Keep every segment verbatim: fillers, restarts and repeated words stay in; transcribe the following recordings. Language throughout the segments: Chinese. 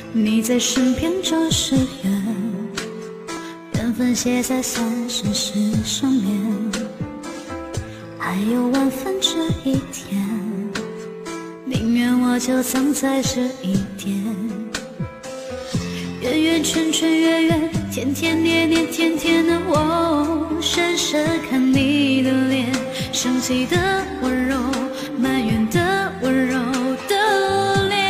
你在身边就是缘，缘分写在三生石上面，还有万分之一天，宁愿我就葬在这一点。圆圆圈圈圆圆，甜甜黏黏甜甜的我，深深看你的脸，生气的温柔，埋怨的温柔的脸，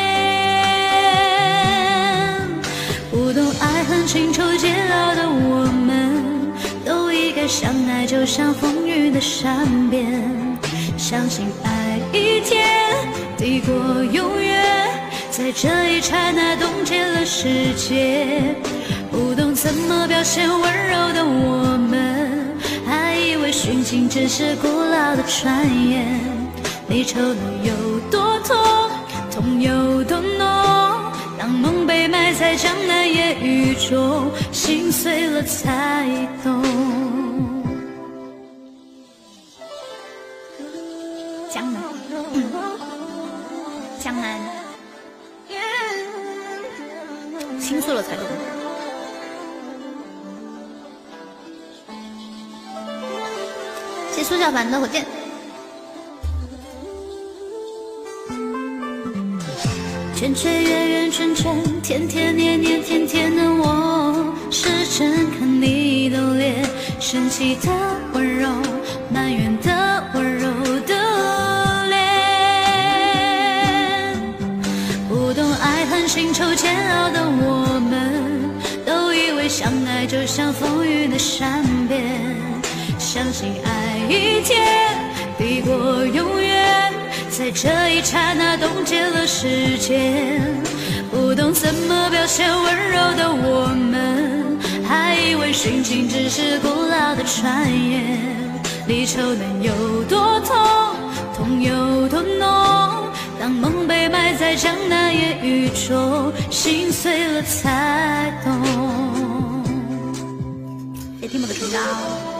不懂爱恨情仇煎熬的我们，都已该相爱，就像风雨的善变，相信爱一天抵过永远，在这一刹那冻结了世界。不懂怎么表现温柔的我们，还以为殉情只是古老的传言，离愁能有多痛，痛有多浓，当梦被埋在江南夜雨中，心碎了才懂。江南，嗯，江南，心碎了才懂。谢苏小凡的火箭。圈圈圆圆圈圈，甜甜黏黏甜甜的我，时针看你的脸，生气的温柔，埋怨的温柔的脸，不懂爱恨情仇煎熬的我们，都以为相爱就像风雨的善变，相信爱一天抵过永远，在这一刹那冻结了时间。不懂怎么表现温柔的我们，还以为殉情只是古老的传言，离愁能有多痛，痛有多浓，当梦被埋在江南夜雨中，心碎了才懂。别听我的评价哦。